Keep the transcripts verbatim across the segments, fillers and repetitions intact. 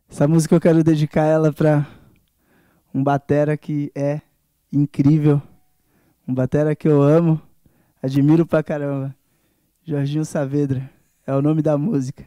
Essa música eu quero dedicar ela pra um batera que é incrível, um batera que eu amo, admiro pra caramba. Jorginho Saavedra é o nome da música.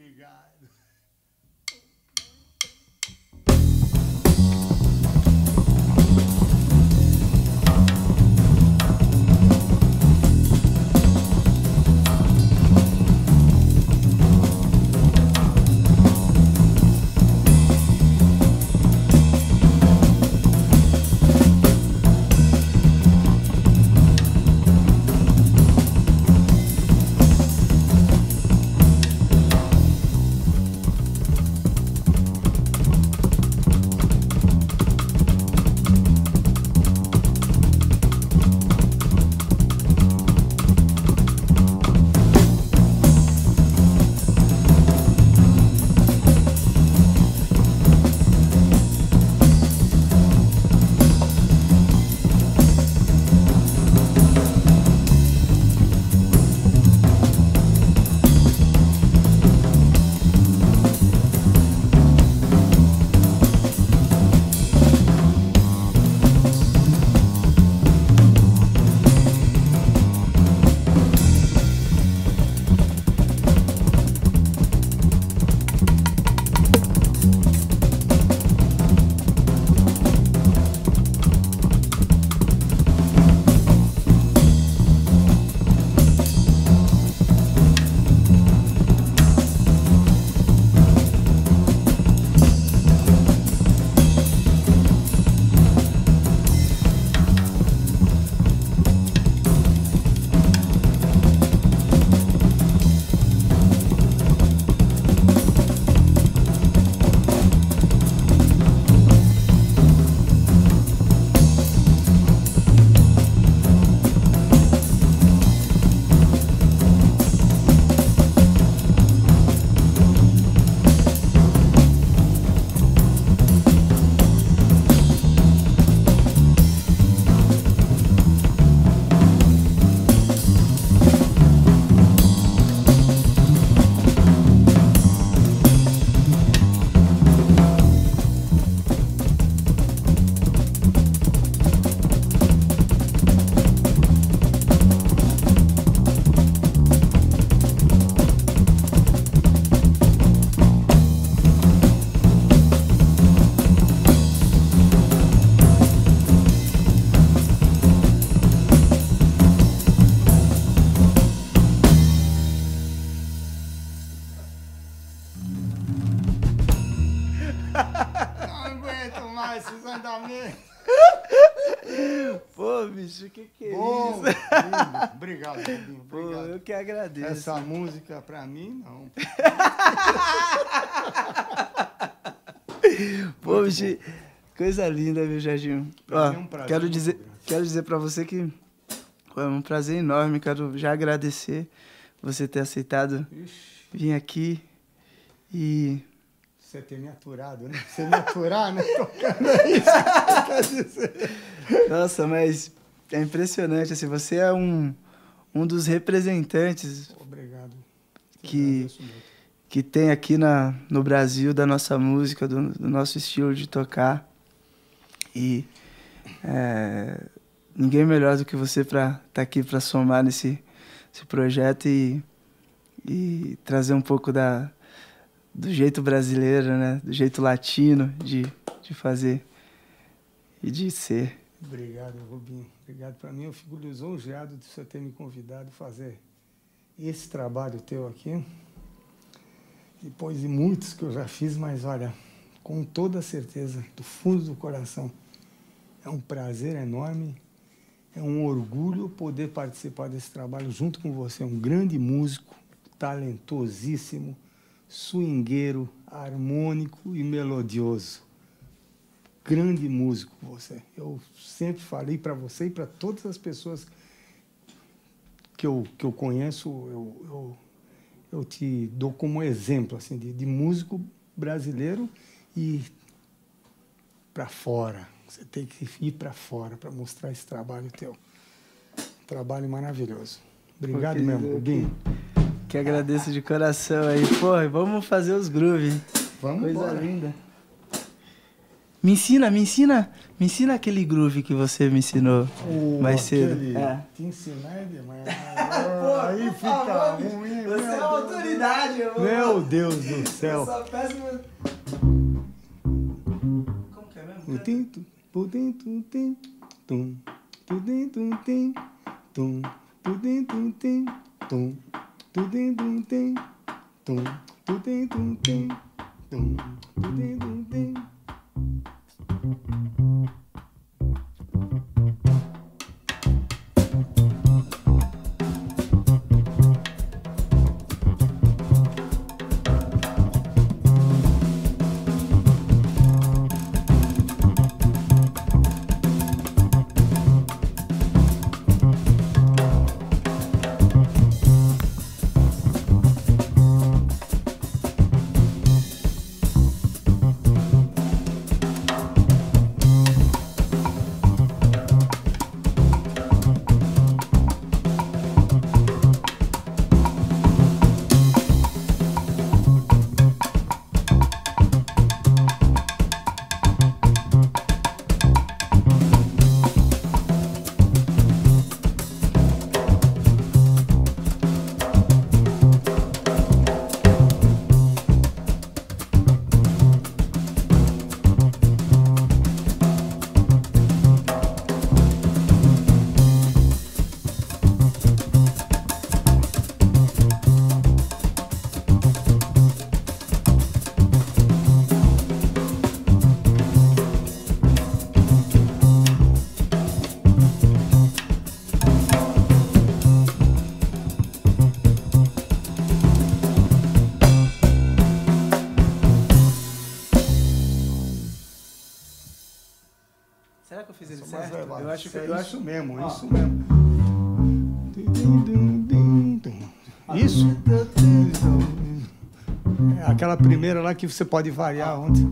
Pô, bicho, que que é Bom, isso? lindo. Obrigado, Rubinho. Pô, Obrigado. eu que agradeço. Essa música, pra mim, não. Pô, bicho, coisa linda, viu, Jorginho? Ó, É um prazer quero muito dizer, grande. quero dizer pra você que pô, é um prazer enorme. Quero já agradecer você ter aceitado Ixi, vir aqui e... você ter me aturado, né? Você me aturar, né? Tocando é isso que você quer dizer. Nossa, mas é impressionante, assim, você é um, um dos representantes Obrigado. que, Agradeço muito. que tem aqui na, no Brasil da nossa música, do, do nosso estilo de tocar. E é, ninguém melhor do que você para estar tá aqui para somar nesse, esse projeto e, e trazer um pouco da, do jeito brasileiro, né? Do jeito latino de, de fazer e de ser. Obrigado, Rubinho. Obrigado. Para mim, eu fico lisonjeado de você ter me convidado a fazer esse trabalho teu aqui. Depois de muitos que eu já fiz, mas olha, com toda certeza, do fundo do coração, é um prazer enorme, é um orgulho poder participar desse trabalho junto com você. Um grande músico, talentosíssimo, swingueiro, harmônico e melodioso. Grande músico você. Eu sempre falei para você e para todas as pessoas que eu, que eu conheço, eu, eu, eu te dou como exemplo assim, de, de músico brasileiro e para fora. Você tem que ir para fora para mostrar esse trabalho teu. Um trabalho maravilhoso. Obrigado mesmo, Rubinho. Que agradeço de coração aí. Pô, vamos fazer os grooves. Vamos Coisa embora. linda. Me ensina, me ensina, me ensina aquele groove que você me ensinou Oh, mais cedo. aquele... É. Te ensinar é demais. Pô, Aí por fica favor, ruim. você é uma autoridade, eu vou... Meu Deus do céu. Eu só peço... Como que é mesmo? Pudim, pudim, pudim, tum, pudim, pudim, tum, pudim, pudim, tum, pudim, pudim, tum, pudim, pudim, tum, pudim, pudim. Será que eu fiz ele Mas certo? é, vai, Eu acho que é eu isso acho mesmo, Ó. isso mesmo. Isso? É aquela primeira lá que você pode variar ontem.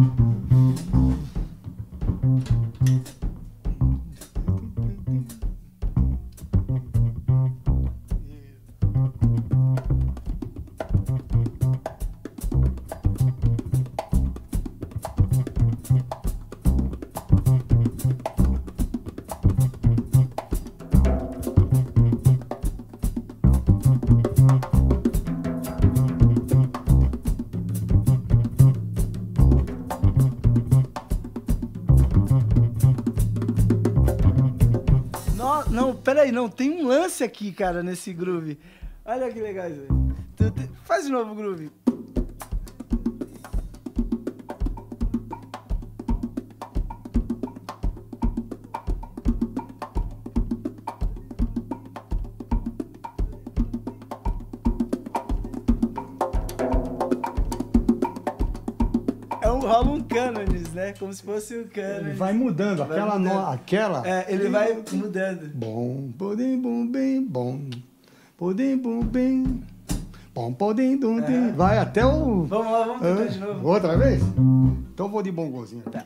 Não, não, peraí, não, tem um lance aqui, cara, nesse groove. Olha que legal isso aí. Tu- tu- Faz de novo o groove. É um, rola um cânones, né? Como se fosse um cânones. Ele vai mudando, Vai aquela mudando. no, aquela. É, ele vai mudando. Bom, podim, bom, bem, bom. Podim, bom, bem. Bom, podim, dum, dim. Vai até o. Vamos lá, vamos tentar Ah, de novo. Outra vez? Então eu vou de bongozinho. Tá.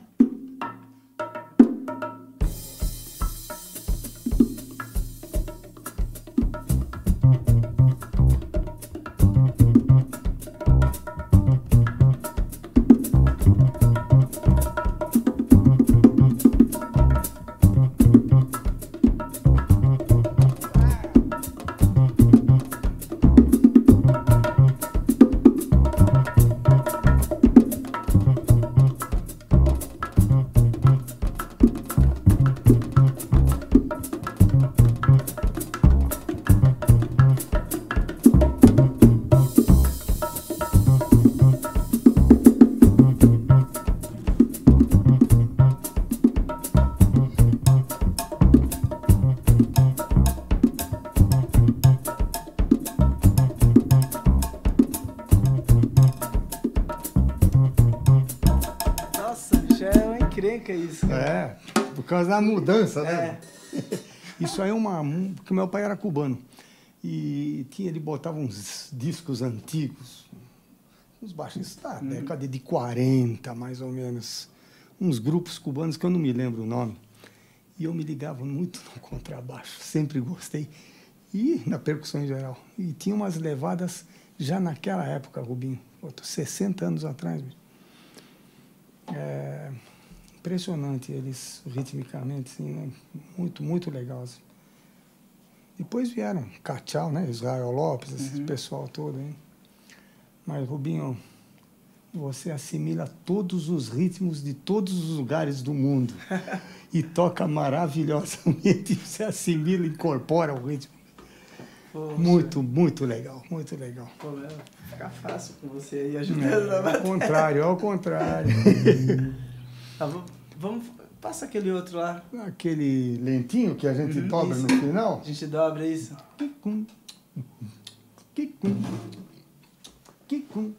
Nossa, bicho, é uma encrenca isso, cara. É, por causa da mudança, né? É. Isso aí é uma. Porque meu pai era cubano. E tinha, ele botava uns discos antigos, uns baixistas da Uhum. década de quarenta, mais ou menos. Uns grupos cubanos que eu não me lembro o nome. E eu me ligava muito no contrabaixo, sempre gostei. E na percussão em geral. E tinha umas levadas já naquela época, Rubinho, sessenta anos atrás. É impressionante eles, ritmicamente, assim, né? Muito, muito legal. Assim. Depois vieram Cachau, né? Israel Lopes, esse uhum. pessoal todo, hein? Mas, Rubinho, você assimila todos os ritmos de todos os lugares do mundo e toca maravilhosamente. Você assimila, incorpora o ritmo. Poxa. Muito, muito legal, muito legal. Pô, meu, fica fácil com você aí ajudando. É, ao contrário, ao contrário. Tá, vamos, passa aquele outro lá. Aquele lentinho que a gente uhum, dobra isso. no final. A gente dobra isso. Kikum, kikum, kikum.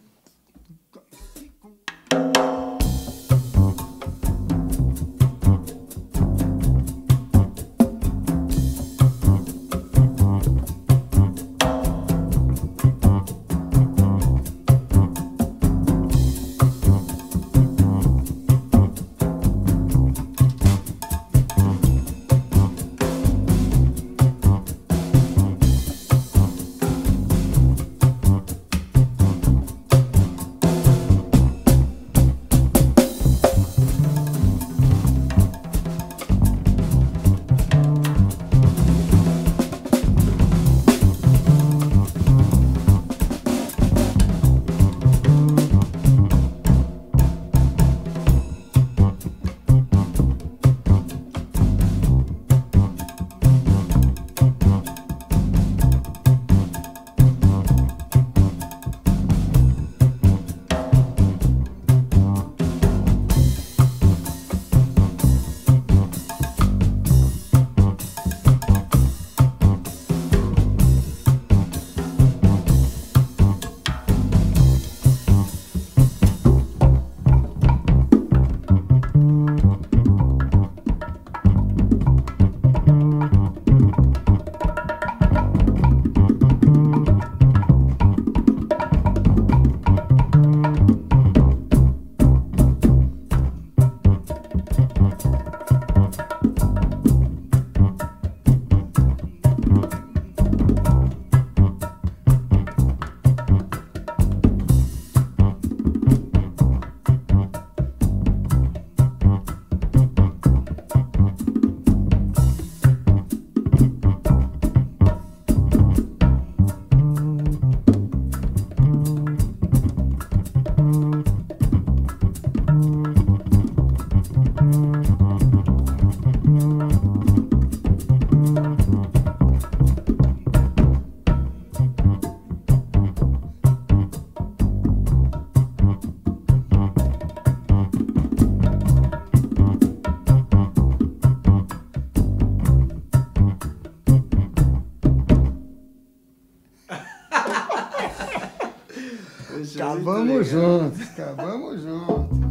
Acabamos juntos, acabamos juntos.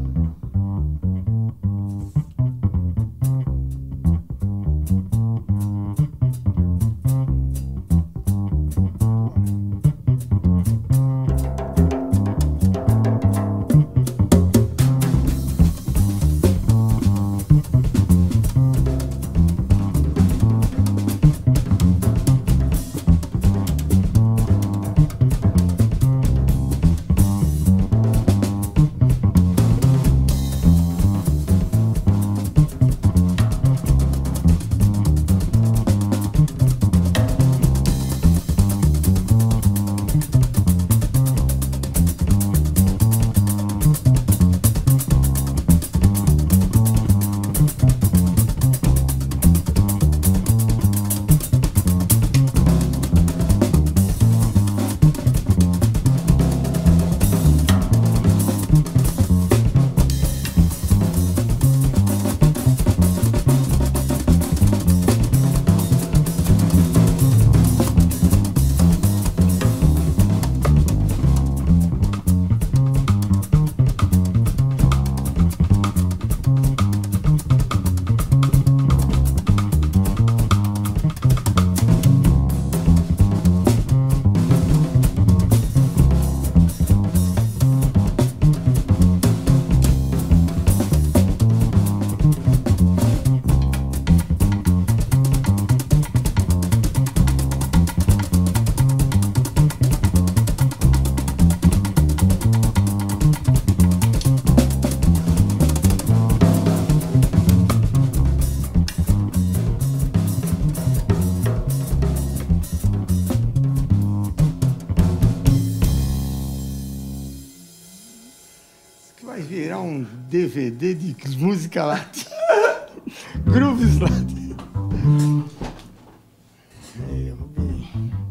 que vai virar um D V D de música latina. Grooves latina. Aí, Rubem.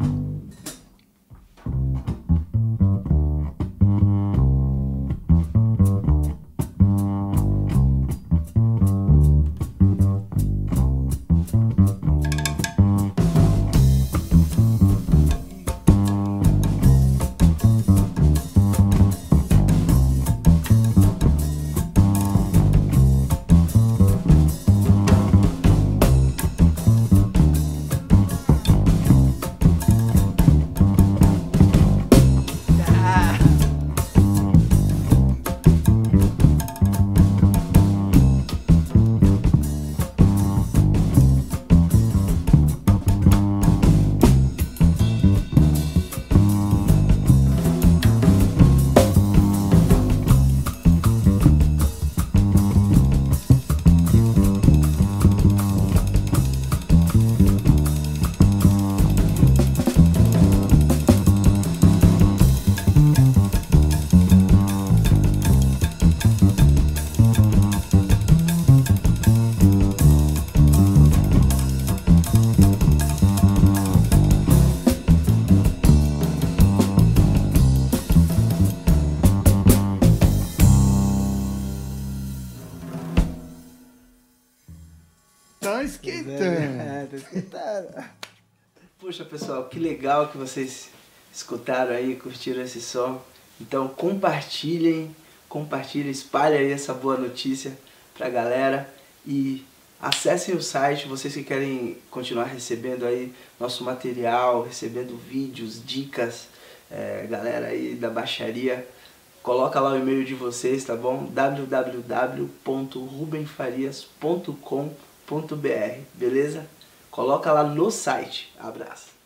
Tá esquentando. É, tá esquentando. Puxa, pessoal, que legal que vocês escutaram aí, curtiram esse som. Então compartilhem, compartilhem, espalhem aí essa boa notícia pra galera e acessem o site, vocês que querem continuar recebendo aí nosso material, recebendo vídeos, dicas, é, galera aí da baixaria, coloca lá o e-mail de vocês, tá bom? w w w ponto rubem farias ponto com ponto b r, beleza? Coloca lá no site. Abraço.